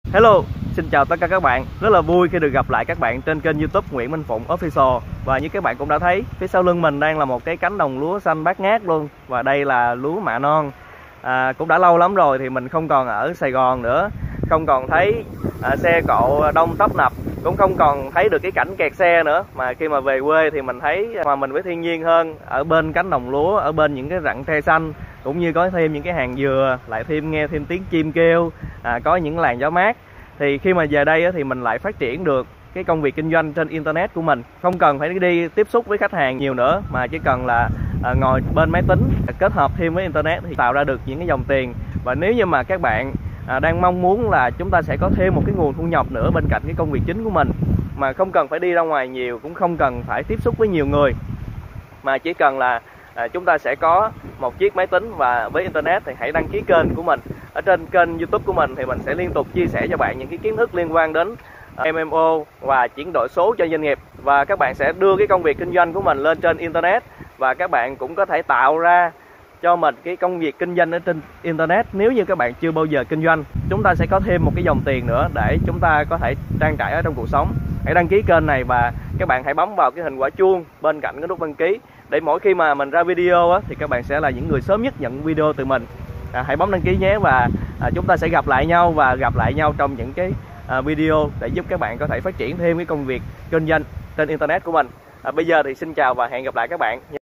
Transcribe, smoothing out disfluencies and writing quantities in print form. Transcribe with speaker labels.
Speaker 1: Hello, xin chào tất cả các bạn. Rất là vui khi được gặp lại các bạn trên kênh YouTube Nguyễn Minh Phụng Official. Và như các bạn cũng đã thấy, phía sau lưng mình đang là một cái cánh đồng lúa xanh bát ngát luôn. Và đây là lúa mạ non. Cũng đã lâu lắm rồi thì mình không còn ở Sài Gòn nữa, không còn thấy xe cộ đông tấp nập, cũng không còn thấy được cái cảnh kẹt xe nữa. Mà khi mà về quê thì mình thấy hòa mình với thiên nhiên hơn, ở bên cánh đồng lúa, ở bên những cái rặng tre xanh, cũng như có thêm những cái hàng dừa, lại nghe thêm tiếng chim kêu, có những làn gió mát. Thì khi mà về đây thì mình lại phát triển được cái công việc kinh doanh trên internet của mình, không cần phải đi tiếp xúc với khách hàng nhiều nữa, mà chỉ cần là ngồi bên máy tính kết hợp thêm với internet thì tạo ra được những cái dòng tiền. Và nếu như mà các bạn đang mong muốn là chúng ta sẽ có thêm một cái nguồn thu nhập nữa bên cạnh cái công việc chính của mình, mà không cần phải đi ra ngoài nhiều, cũng không cần phải tiếp xúc với nhiều người, mà chỉ cần là chúng ta sẽ có một chiếc máy tính và với internet, thì hãy đăng ký kênh của mình. Ở trên kênh YouTube của mình thì mình sẽ liên tục chia sẻ cho bạn những cái kiến thức liên quan đến MMO và chuyển đổi số cho doanh nghiệp. Và các bạn sẽ đưa cái công việc kinh doanh của mình lên trên internet, và các bạn cũng có thể tạo ra cho mình cái công việc kinh doanh ở trên internet. Nếu như các bạn chưa bao giờ kinh doanh, chúng ta sẽ có thêm một cái dòng tiền nữa để chúng ta có thể trang trải ở trong cuộc sống. Hãy đăng ký kênh này và các bạn hãy bấm vào cái hình quả chuông bên cạnh cái nút đăng ký, để mỗi khi mà mình ra video thì các bạn sẽ là những người sớm nhất nhận video từ mình. Hãy bấm đăng ký nhé, và chúng ta sẽ gặp lại nhau trong những cái video để giúp các bạn có thể phát triển thêm cái công việc kinh doanh trên internet của mình. Bây giờ thì xin chào và hẹn gặp lại các bạn.